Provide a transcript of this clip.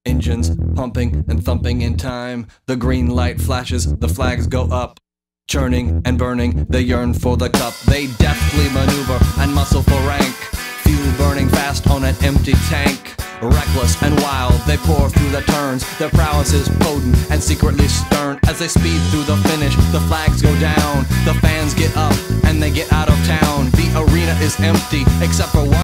Engines pumping and thumping in time. The green light flashes, the flags go up. Churning and burning, they yearn for the cup. They deftly maneuver and muscle for rank. Fuel burning fast on an empty tank. Reckless and wild, they pour through the turns. Their prowess is potent and secretly stern. As they speed through the finish, the flags go down. The fans get up and they get out of town. The arena is empty except for one